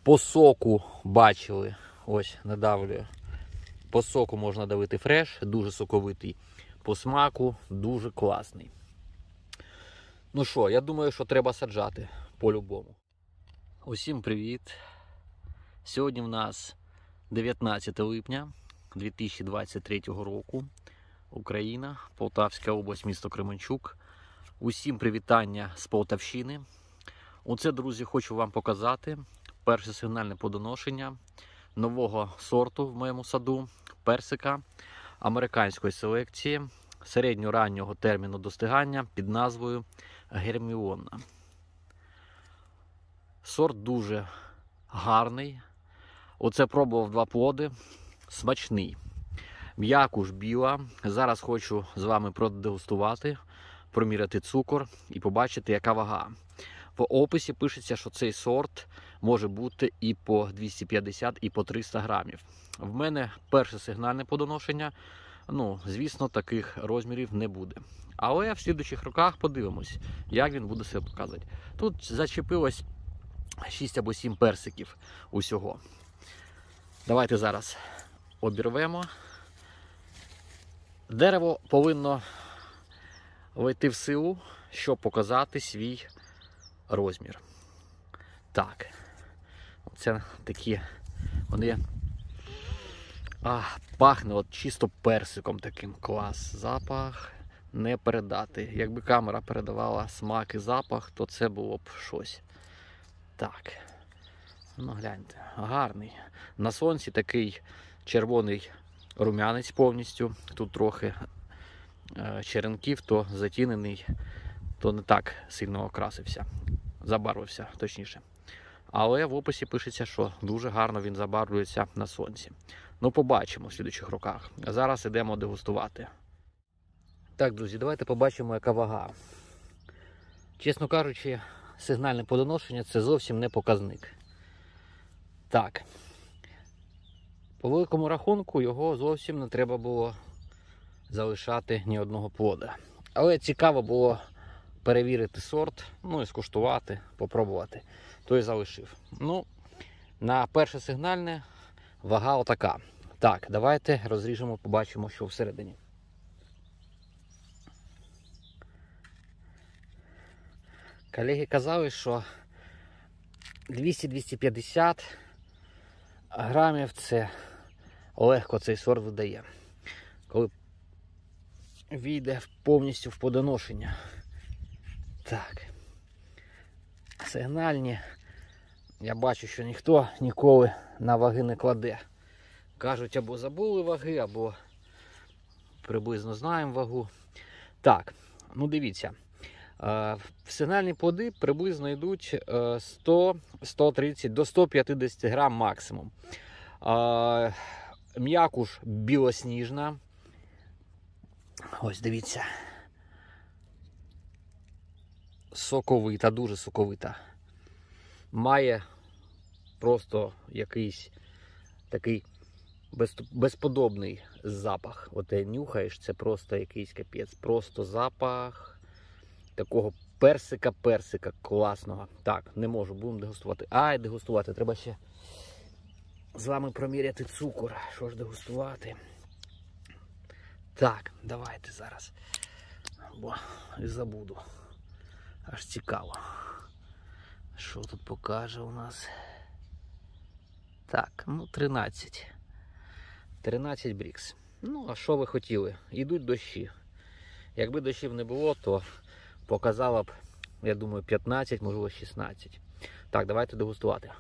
По соку бачили, ось надавлюю. По соку можна давити фреш, дуже соковитий. По смаку дуже класний. Ну що, я думаю, що треба саджати по-любому. Усім привіт! Сьогодні в нас 19 липня 2023 року. Україна, Полтавська область, місто Кременчук. Усім привітання з Полтавщини. Оце, друзі, хочу вам показати перше сигнальне плодоношення нового сорту в моєму саду, персика американської селекції середньораннього терміну достигання під назвою Герміона. Сорт дуже гарний. Оце пробував 2 плоди. Смачний. М'якуш біла. Зараз хочу з вами продегустувати, проміряти цукор і побачити, яка вага. В описі пишеться, що цей сорт може бути і по 250, і по 300 грамів. В мене перше сигнальне плодоношення. Ну, звісно, таких розмірів не буде. Але в слідуючих роках подивимось, як він буде себе показувати. Тут зачепилось 6 або 7 персиків усього. Давайте зараз обірвемо. Дерево повинно вийти в силу, щоб показати свій розмір. Так, це такі, вони пахне от чисто персиком таким. Клас. Запах не передати. Якби камера передавала смак і запах, то це було б щось. Так, ну гляньте, гарний. На сонці такий червоний рум'янець повністю. Тут трохи черенків, то затінений, то не так сильно окрасився. Забарвився, точніше. Але в описі пишеться, що дуже гарно він забарвлюється на сонці. Ну, побачимо в слідуючих роках. А зараз йдемо дегустувати. Так, друзі, давайте побачимо, яка вага. Чесно кажучи, сигнальне плодоношення – це зовсім не показник. Так. По великому рахунку його зовсім не треба було залишати ні одного плода. Але цікаво було перевірити сорт, ну і скуштувати, попробувати. То і залишив. Ну, на перше сигнальне вага отака. Так, давайте розріжемо, побачимо, що всередині. Колеги казали, що 200-250 грамів це легко цей сорт видає. Коли війде повністю в плодоношення. Так. Сигнальні. Я бачу, що ніхто ніколи на ваги не кладе. Кажуть, або забули ваги, або приблизно знаємо вагу. Так, ну дивіться. Сигнальні плоди приблизно йдуть 100-130 до 150 грам максимум. М'якуш білосніжна. Ось дивіться. Соковита, дуже соковита. Має просто якийсь такий безподобний запах. От ти нюхаєш, це просто якийсь капець. Просто запах такого персика класного. Так, не можу, будемо дегустувати. Дегустувати, треба ще з вами проміряти цукор. Що ж дегустувати? Так, давайте зараз. Бо і забуду. Аж цікаво. Що тут покаже у нас? Так, ну 13. 13 брікс. Ну, а що ви хотіли? Йдуть дощі. Якби дощів не було, то показала б, я думаю, 15, можливо 16. Так, давайте дегустувати.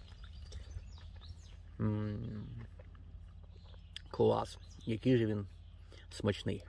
Клас. Який же він смачний.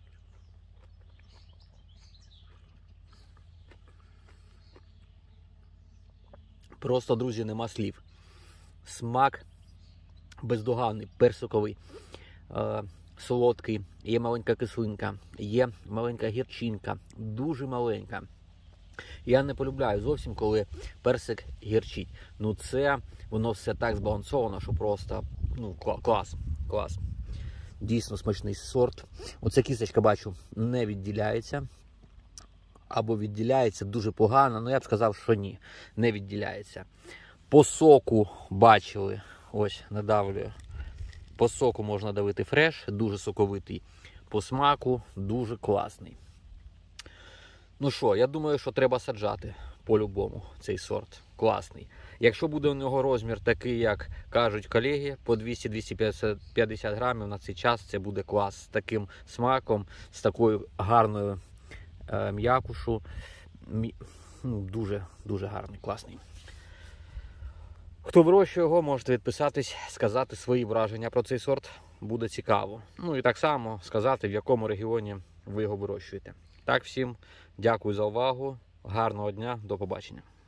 Просто, друзі, нема слів. Смак бездоганний, персиковий, солодкий, є маленька кислинка, є маленька гірчинка, дуже маленька. Я не полюбляю зовсім, коли персик гірчить. Ну це, воно все так збалансовано, що просто, ну, клас, клас. Дійсно смачний сорт. Оця кісточка, бачу, не відділяється. Або відділяється дуже погано, але я б сказав, що ні, не відділяється. По соку бачили, ось надавлюю. По соку можна давити фреш, дуже соковитий. По смаку дуже класний. Ну що, я думаю, що треба саджати по-любому цей сорт. Класний. Якщо буде у нього розмір такий, як кажуть колеги, по 200-250 грамів на цей час, це буде клас. З таким смаком, з такою гарною м'якушу. Дуже гарний, класний. Хто вирощує його, можете відписатись, сказати свої враження про цей сорт. Буде цікаво. Ну і так само сказати, в якому регіоні ви його вирощуєте. Так, всім дякую за увагу. Гарного дня, до побачення.